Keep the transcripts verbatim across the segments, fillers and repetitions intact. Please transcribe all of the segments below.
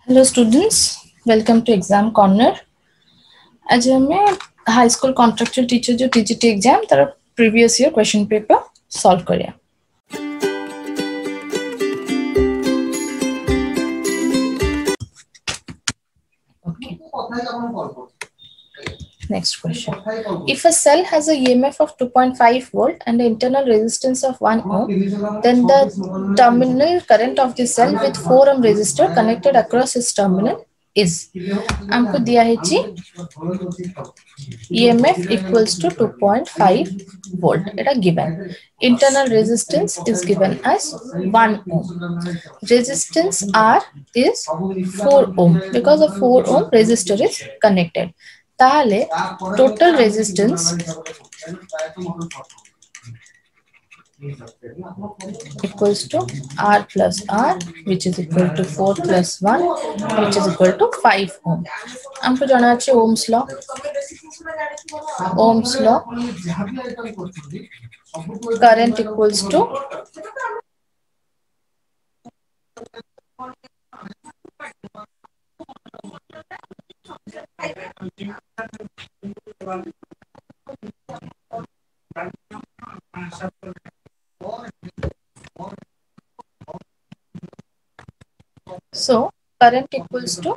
Hello students, welcome to exam corner. आज हमें high school contractual teacher जो TGT exam तार previous year question paper solve करिया. Okay. Next question. If a cell has a E M F of two point five volt and an internal resistance of one ohm, then the terminal current of the cell with four ohm resistor connected across its terminal is. हमको दिया है जी E M F equals to two point five volt. It is given. Internal resistance is given as one ohm. Resistance R is four ohm. Because of four ohm resistor is connected. ताहले total resistance equals to R plus R, which is equal to four plus one, which is equal to five ohm. हमको जाना है Ohm's law. Ohm's law. Current equals to so current equals to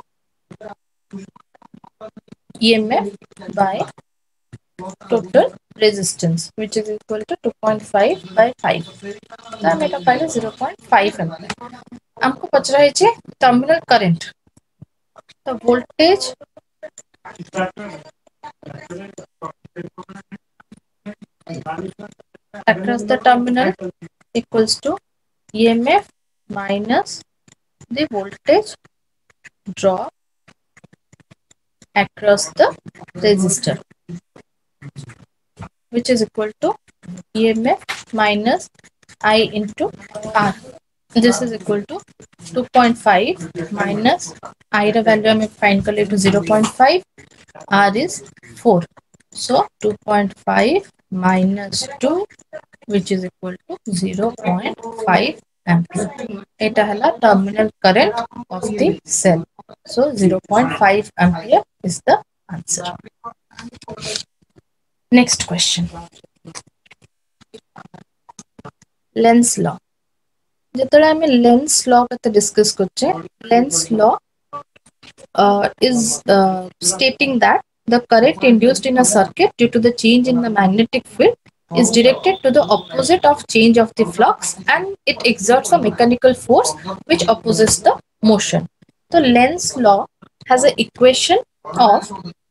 E M F by total resistance, which is equal to two point five by five. तो हम एटा पाइले zero point five ampere. हमको पचरा है जे टर्मिनल करंट. तो voltage across the terminal equals to E M F minus the voltage drop across the resistor, which is equal to E M F minus I into R. This is equal to two point five minus I the value I find to zero point five, R is four. So two point five minus two, which is equal to zero point five ampere. It is the terminal current of the cell. So zero point five ampere is the answer. Next question. Lenz law. जेतले हमें Lenz law कते discuss करछे. Lenz law uh, is uh, stating that the current induced in a circuit due to the change in the magnetic field is directed to the opposite of change of the flux, and it exerts a mechanical force which opposes the motion. So Lenz law has an equation of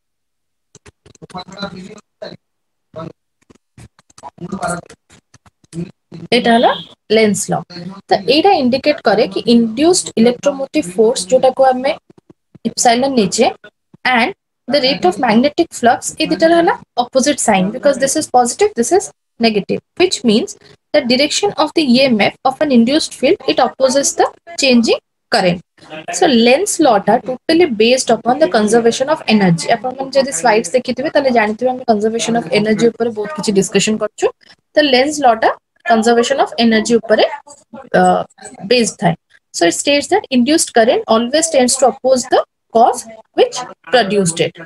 एटा हला Lenz law. तो एटा indicate करे कि induced electromotive force जोटा को हमें epsilon नीचे and the rate of magnetic flux is opposite sign, because this is positive, this is negative, which means the direction of the E M F of an induced field, it opposes the changing current. So Lenz law ta totally based upon the conservation of energy. अपन मन जदि slides देखिथिबे ताले जानिथिबे हम conservation of energy ऊपर बहुत किछि discussion करछु. तो Lenz law ta conservation of energy ऊपर uh, based है. So it states that induced current always tends to oppose the cause which produced it.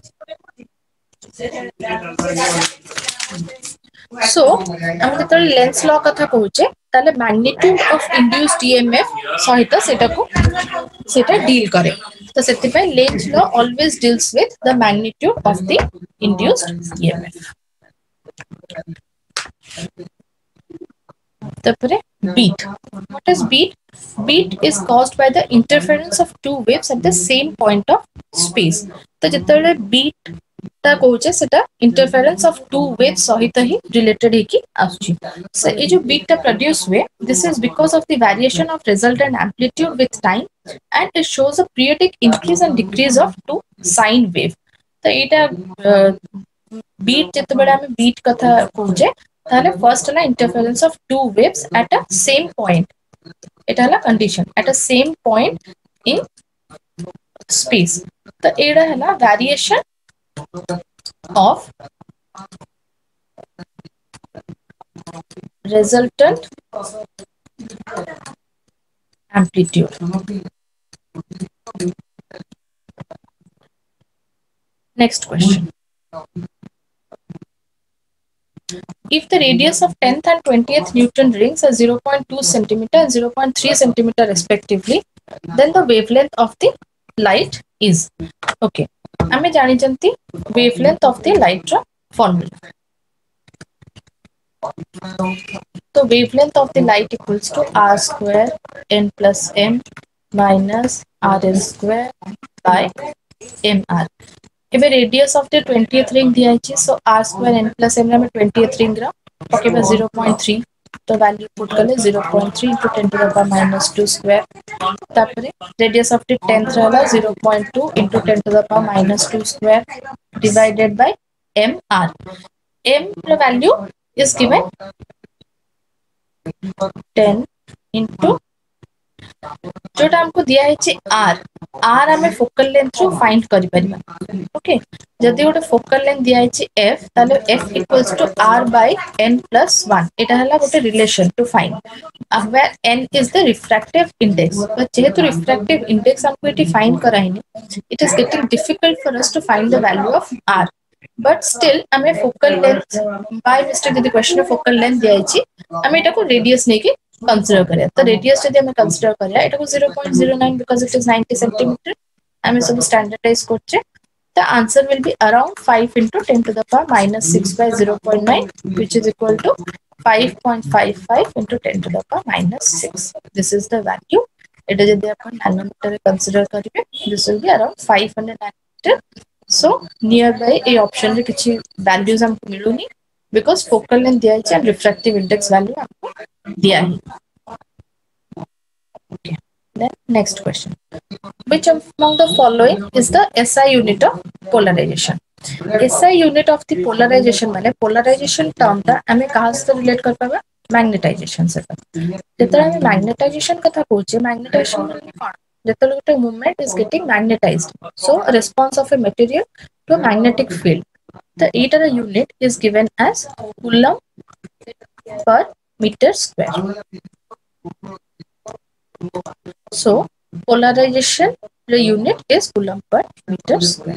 So, हम जतले Lenz law कथा कहूचे ताले magnitude of induced E M F सहित सेटा को सेटा deal करे. तो सेति पे Lenz law always deals with the magnitude of the induced E M F. Tapare beat. What is beat? Beat is caused by the interference of two waves at the same point of space. तो जितने beat ता कहूचे सेटा interference of two waves सहित ही related है कि आसुची. So ये जो beat ता produce हुए, this is because of the variation of resultant amplitude with time, and it shows a periodic increase and decrease of two sine wave. तो इटा beat जितने बड़ा में beat कथा कहूचे ताले first है ना interference of two waves at a same point. एटा है ना condition at a same point in space. तो एड़ा है ना variation of resultant amplitude. Next question. If the radius of tenth and twentieth Newton rings are zero point two centimeter and zero point three centimeter respectively, then the wavelength of the light is. Okay. आमे जानी जानती wavelength of the light रा formula. So wavelength of the light equals to r square n plus m minus rn square by mr. If radius of the twentieth ring दिया है, so r square n plus m में twentieth ring रा okay बस zero point three तो value put कर ले zero point three into ten to the power minus two square. तापरे radius of the tenth रहला zero point two into ten to the power minus two square divided by mr. m the value is given ten into जोटा हमको दिया है चे r r हमें focal length रो find करि परिबा. ओके जदी गोटे फोकल लेंथ दिया है चे f ताले f equals to r by n plus one एटा हला गोटे relation to find where n is the refractive index. But जेहेतु रिफ्रैक्टिव इंडेक्स हमको एटी फाइंड कराइनी it is getting difficult for us to find the value of r. But still हमें focal length by mistake जदी question में focal length दिया है चे हमें एटा को रेडियस ने के consider करें. तो रेडियस यदि हमें कंसीडर करें एटा को zero point zero nine because it is ninety centimeter हमें सब स्टैंडर्डाइज करछे. The answer will be around five into ten to the power minus six by zero point nine which is equal to five point five five into ten to the power minus six. This is the value. एटा यदि अपन nanometre consider करिवे this will be around five hundred nanometer. So nearby ए option रे किछि values हमको मिलुनी because focal length दिया है and refractive index value हमको दिया है. Okay. Then next question. Which among the following is the S I unit of polarization? S I unit of the polarization माने polarization term ता हमें कहाँ से relate कर पाएगा? Magnetization से. जितना हमें magnetization कथा पूछे magnetization माने कौन? जितना लोगों movement is getting magnetized. So a response of a material to a magnetic field. The ether unit is given as coulomb per meter square. So polarization the unit is coulomb per meter square.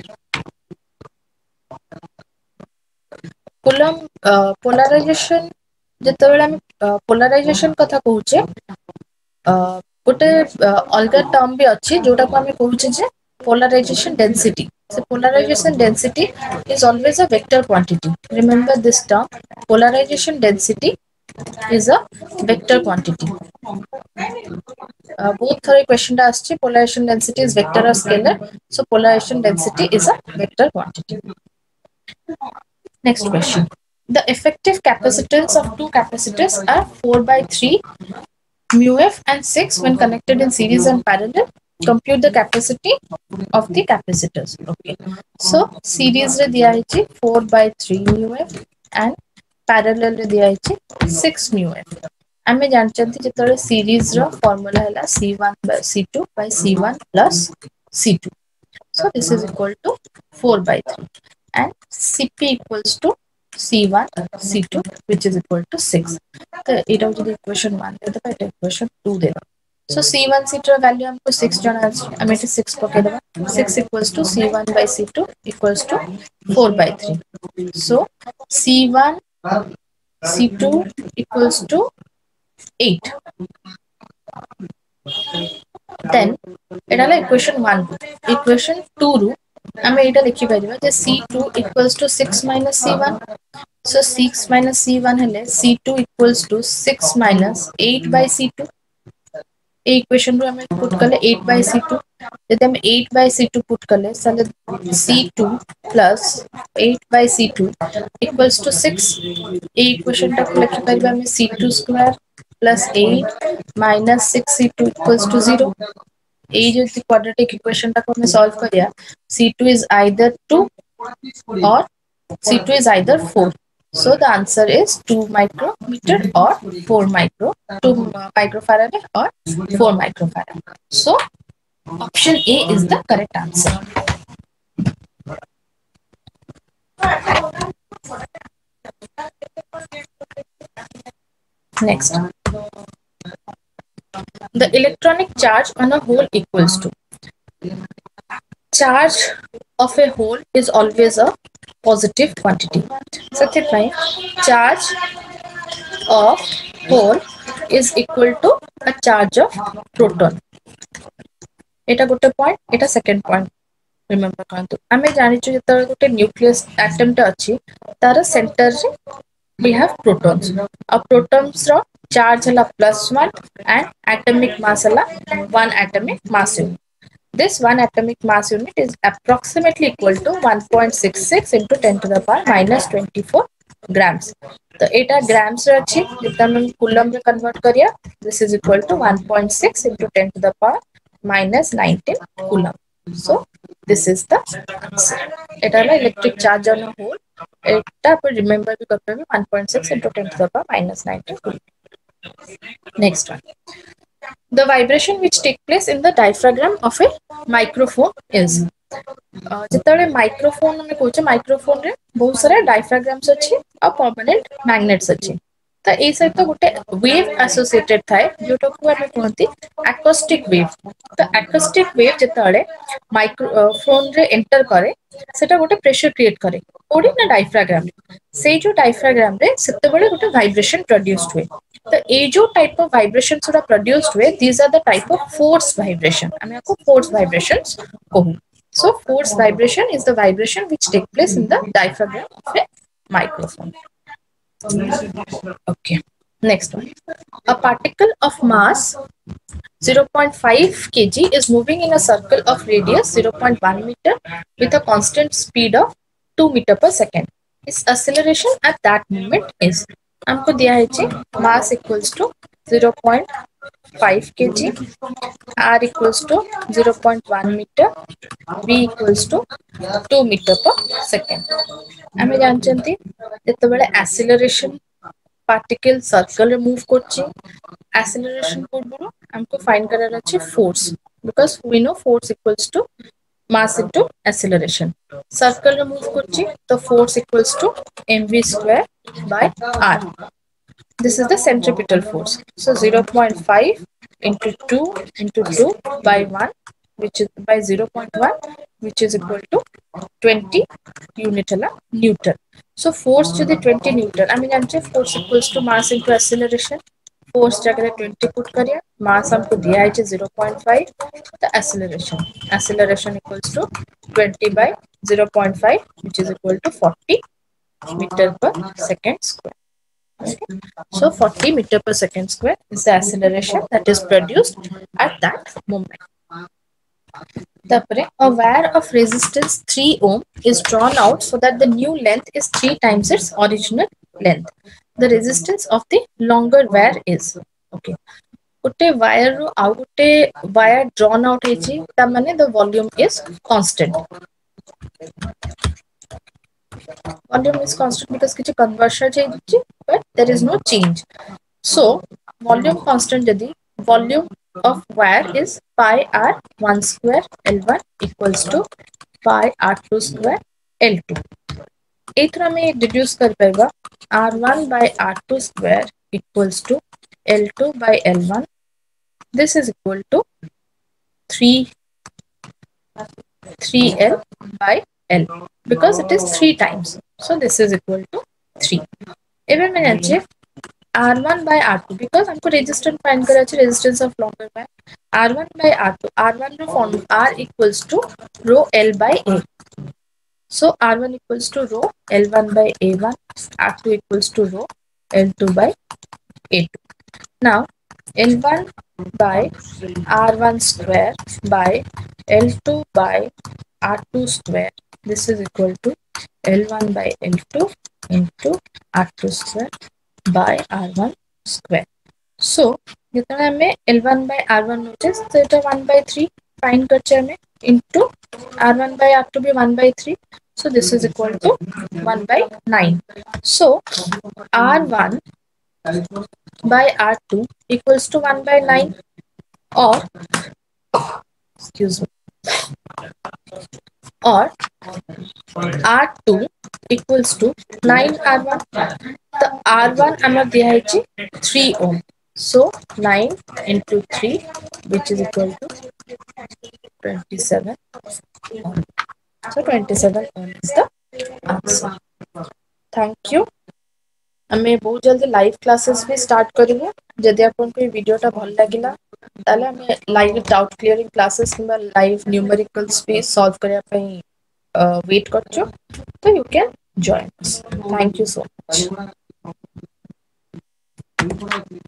Coulomb uh, polarization जेतेबेले हम polarization कथा कहूचे गोटे अलग term भी अच्छी जोटा को हम कहूचे जे polarization density. So polarization density is always a vector quantity. Remember this term, polarization density is a vector quantity. Uh, both third question asked polarization density is vector or scalar. So polarization density is a vector quantity. Next question. The effective capacitance of two capacitors are four by three mu f and six when connected in series and parallel. Compute the capacity of the capacitors. Okay. So series re diya hai four by three mu f and parallel re diya hai six mu f. हमें जानते जिते series रो formula है C one by C two by C one plus C two. So this is equal to four by three and C P equals to C one C two which is equal to six. तो इटा जो equation one दे दबा इटा equation two दे दबा. So C one C two value हमको six जाना है हमें इसे six पके दबा. six equals to C one by C two equals to four by three. So C one C two equals to eight. Then Etah La equation one equation two रू हमें एटा लिखि परिबा जे C two equals to six minus C one. So six minus C one है C two equals to six minus eight by C two. ए equation रू हमें पुट करले eight by C two. यदि हम eight by C two put करले साले C two plus eight by C two equals to six. ए equation टा को लिखि परिबा हमें C two square plus eight minus six C two equals to zero. ए जो quadratic equation टा को हमें solve करिया C two is either two or C two is either four. So the answer is two micrometer or four micro two microfarad or four microfarad. So option A is the correct answer. Next, the electronic charge on a hole equals to charge of a whole is always a positive quantity. ସେଥିପାଇଁ charge of whole is equal to a charge of proton. এটা ଗୋଟେ point, এটা second point. Remember କରନ୍ତୁ ଆମେ ଜାଣିଛୁ ଯେତେବେଳେ ଗୋଟେ nucleus atom ଟା ଅଛି ତାର center ରେ we have protons. A protons ର charge ହେଲା plus one and atomic mass ହେଲା one atomic mass unit. This one atomic mass unit is approximately equal to one point six six into ten to the power minus twenty-four grams. तो एटा grams रे अछि जेता हम coulomb रे convert करिया this is equal to one point six into ten to the power minus nineteen coulomb. So this is the एटा है electric charge on a whole. एटा आप remember भी करते हैं one point six into ten to the power minus nineteen coulomb. Next one. The vibration which take place in the diaphragm of a microphone is जितने microphone में कहूँ microphone रे बहुत सारा डायफ्राग्राम्स अच्छी और परमानेंट मैग्नेट्स अच्छी तो ए सहित गोटे वेव एसोसिएटेड थाए जोटा को हम कहते एकॉस्टिक वेव तो एकॉस्टिक वेव जितने माइक्रोफोन रे एंटर करे सेटा गोटे प्रेशर क्रिएट करे ओडी ना डायफ्राग्राम से जो डायफ्राग्राम रे सेते बेले गोटे वाइब्रेशन प्रोड्यूस्ड हुए तो ये जो टाइप ऑफ वाइब्रेशन सुरा प्रोड्यूस्ड हुए these are the type of force vibration हमें आपको फोर्स वाइब्रेशंस कहूँ. So force vibration is the vibration which take place in the diaphragm of a microphone. Okay, next one. A particle of mass zero point five kilograms is moving in a circle of radius zero point one meter with a constant speed of two meter per second. Its acceleration at that moment is हमको दिया है जी mass equals to zero point five kilograms, r equals to zero point one meter, v equals to two meter per second. हमें जानते जिते बड़े acceleration particle circle रे move करछि acceleration पूर्व हमको find करना अछि force because we know force equals to mass into acceleration. Circle रे move करछि तो force equals to mv square by r. This is the centripetal force. So zero point five into two into two by one, which is by zero point one, which is equal to twenty unit newton. So force to the twenty newton. I mean, force equals to mass into acceleration. Force जगह twenty put करिए, mass हमको दिया है zero point five. The acceleration, acceleration equals to twenty by zero point five, which is equal to forty meter per second square. Okay. So forty meter per second square is the acceleration that is produced at that moment. A wire of resistance three ohm is drawn out so that the new length is three times its original length. The resistance of the longer wire is okay. Gote wire ru au gote wire drawn out hechi ta mane the volume is constant. Volume is constant because kichi conversion change but there is no change. So volume constant jadi volume of wire is pi r one square L one equals to pi r two square L two. एथरा में deduce कर पाएगा r one by r two square equals to L two by L one. This is equal to three L by L because it is three times. So this is equal to three. Even मैंने अच्छे R one by R two because हमको resistance find करा चाहिए resistance of longer wire. R one by R two. R one row form R equals to rho L by A. So R one equals to rho L one by A one. R two equals to rho L two by A two. Now L one by R one square by L two by R two square. This is equal to L one by L two into R two square by R one square. So जितना हमें L one by R one होते हैं तो इटा one by three find करचे हमें into R one by R two भी one by three. So this is equal to one by nine. So R one by R two equals to one by nine or excuse me or R two equals to nine R one. The R one हमारा दिया है जी three ohm. So nine into three, which is equal to twenty-seven ohm. So twenty-seven is the answer. Thank you. आमे बहुत जल्दी live classes भी start करिवो जदि आपन को वीडियो टा भल लागिला ताले आमे लाइव डाउट क्लियरिंग क्लासेस किबा लाइव न्यूमेरिकल्स भी सॉल्व करिया पई वेट करछो तो you can join us thank you so much